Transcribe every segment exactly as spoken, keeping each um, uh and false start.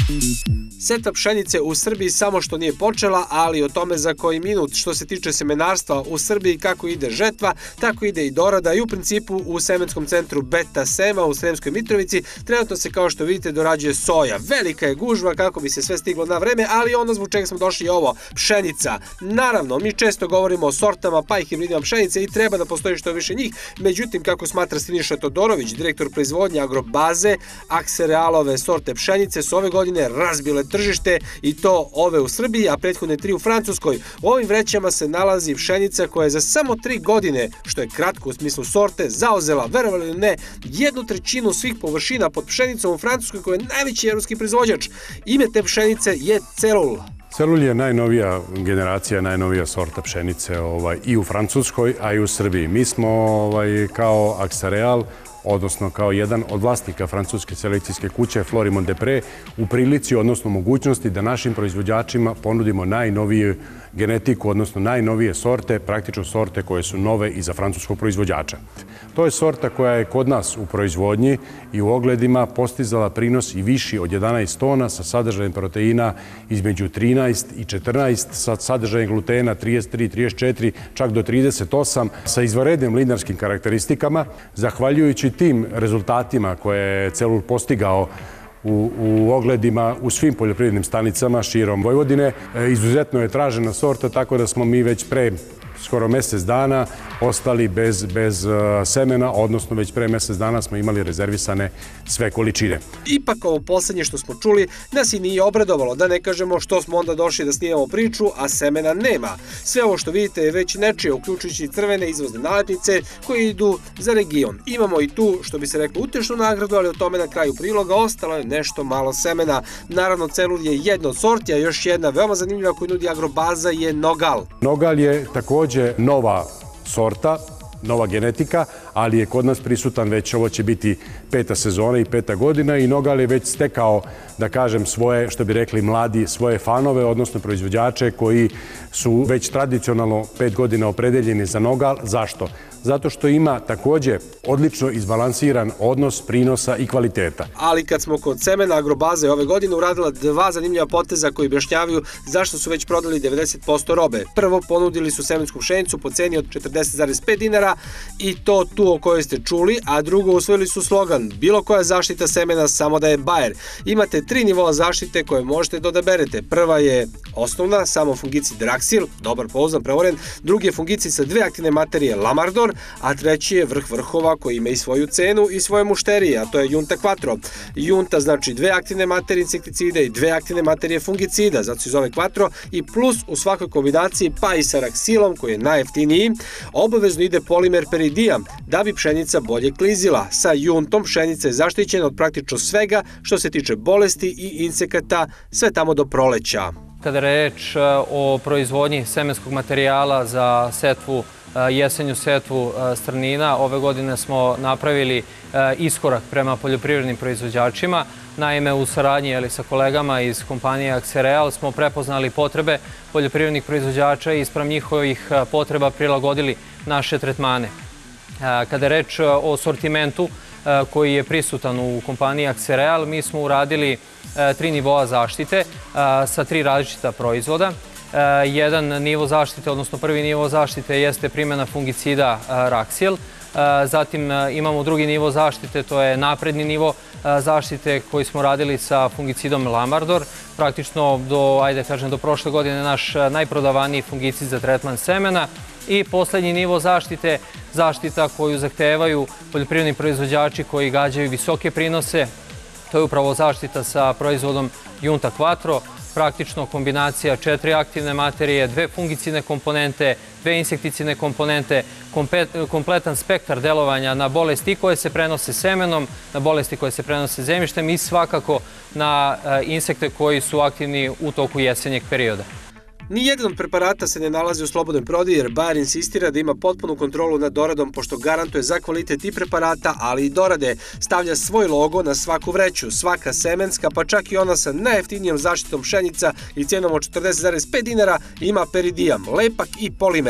Setva pšenice u Srbiji samo što nije počela, ali o tome za koji minut. Što se tiče semenarstva u Srbiji, kako ide žetva, tako ide i dorada i u principu u semenskom centru Beta Sema u Sremskoj Mitrovici trenutno se, kao što vidite, dorađuje soja. Velika je gužva kako bi se sve stiglo na vreme, ali ono zbog čega smo došli je ovo, pšenica. Naravno, mi često govorimo o sortama pa i hibridima pšenice i treba da postoji što više njih, međutim, kako smatra Siniša Todorović, direktor proizvodnje Agrobaze, Akserealove sorte pšenice su ove godine razbile tržište i to ove u Srbiji, a prethodne tri u Francuskoj. U ovim vrećama se nalazi pšenica koja je za samo tri godine, što je kratko u smislu sorte, zauzela, verovali ili ne, jednu trećinu svih površina pod pšenicom u Francuskoj, koja je najveći evropski proizvođač. Ime te pšenice je Celul. Celul je najnovija generacija, najnovija sorta pšenice ovaj, i u Francuskoj, a i u Srbiji. Mi smo ovaj, kao Aksereal, odnosno kao jedan od vlasnika francuske selekcijske kuće Florimond Desprez, u prilici, odnosno mogućnosti da našim proizvođačima ponudimo najnoviju genetiku, odnosno najnovije sorte, praktično sorte koje su nove i za francuskog proizvođača. To je sorta koja je kod nas u proizvodnji i u ogledima postizala prinos i viši od jedanaest tona sa sadržajem proteina između trinaest i četrnaest, sa sadržajem glutena trideset tri, trideset četiri, čak do trideset osam, sa izvanrednim linarskim karakteristikama. Zahvaljujući tim rezultatima koje je Celul postigao U, u ogledima u svim poljoprivrednim stanicama širom Vojvodine. Izuzetno je tražena sorta, tako da smo mi već pre skoro mesec dana ostali bez, bez semena, odnosno već pre mesec dana smo imali rezervisane sve količine. Ipak ovo poslednje što smo čuli nas i nije obradovalo, da ne kažemo što smo onda došli da snimamo priču, a semena nema. Sve ovo što vidite je već nečije, uključujući crvene izvozne nalepnice koje idu za region. Imamo i tu, što bi se reklo, utešnu nagradu, ali o tome na kraju priloga ostalo je nešto malo semena. Naravno, Celul je jedna od sorti, a još jedna veoma zanimljiva koju nudi Agrobaza je Nogal. Nogal je takođe nova sorta, nova genetika, ali je kod nas prisutan već, ovo će biti peta sezona i peta godina i Nogal je već stekao, da kažem, svoje, što bi rekli mladi, svoje fanove, odnosno proizvođače koji su već tradicionalno pet godina opredeljeni za Nogal. Zašto? Zato što ima takođe odlično izbalansiran odnos prinosa i kvaliteta. Ali kad smo kod semena, Agrobaza je ove godine uradila dva zanimljiva poteza koji objašnjavaju zašto su već prodali devedeset posto robe. Prvo, ponudili su semensku pšenicu po ceni od četrdeset zarez pet dinara i to tu o kojoj ste čuli, a drugo, usvojili su slogan bilo koja zaštita semena, samo da je Bayer. Imate tri nivoa zaštite koje možete da odaberete. Prva je osnovna, samo fungicid Draxil, dobar, pouzdan, pravoren. Drugi je fungicid sa dve aktivne materije Lamardor, a treći je vrh vrhova koji ima i svoju cenu i svoje mušterije, a to je Junta Quattro. Junta znači dve aktivne materije insekticida i dve aktivne materije fungicida, zato se zove Quattro, i plus u svakoj kombinaciji pa i sa Raxilom koji je najjeftiniji, obavezno ide polimer Peridijam da bi pšenica bolje klizila. Sa Juntom pšenica je zaštićena od praktično svega što se tiče bolesti i insekata, sve tamo do proleća. Kada je reč o proizvodnji semenskog materijala za setvu, jesenju setvu strnina, ove godine smo napravili iskorak prema poljoprivrednim proizvođačima. Naime, u saradnji ali, sa kolegama iz kompanije Aksereal smo prepoznali potrebe poljoprivrednih proizvođača i spram njihovih potreba prilagodili naše tretmane. Kada je reč o sortimentu koji je prisutan u kompaniji Aksereal, mi smo uradili tri nivoa zaštite sa tri različita proizvoda. Jedan nivo zaštite, odnosno prvi nivo zaštite jeste primjena fungicida Raxil. Zatim imamo drugi nivo zaštite, to je napredni nivo zaštite koji smo radili sa fungicidom Lamardor. Praktično do, ajde kažem, do prošle godine naš najprodavaniji fungicid za tretman semena. I poslednji nivo zaštite, zaštita koju zahtevaju poljoprivredni proizvođači koji gađaju visoke prinose. To je upravo zaštita sa proizvodom Junta Quattro, praktično kombinacija četiri aktivne materije, dve fungicidne komponente, dve insekticidne komponente, kompletan spektar delovanja na bolesti koje se prenose semenom, na bolesti koje se prenose zemljištem i svakako na insekte koji su aktivni u toku jesenjeg perioda. Nijedan od preparata se ne nalazi u slobodnoj prodaji jer Bayer insistira da ima potpunu kontrolu nad doradom pošto garantuje za kvalitet i preparata, ali i dorade. Stavlja svoj logo na svaku vreću, svaka semenska, pa čak i ona sa najjeftinijom zaštitom pšenica i cenom od četrdeset zarez pet dinara ima Peridijam, lepak i polimer.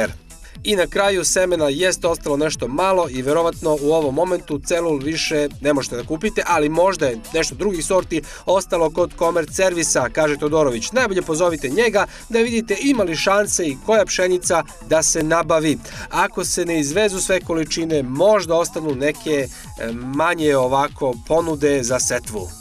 I na kraju semena jeste ostalo nešto malo i verovatno u ovom momentu celul više ne možete da kupite, ali možda je nešto drugih sorti ostalo kod Komerc servisa, kaže Todorović. Najbolje pozovite njega da vidite ima li šanse i koja pšenica da se nabavi. Ako se ne izvezu sve količine, možda ostanu neke manje ovako ponude za setvu.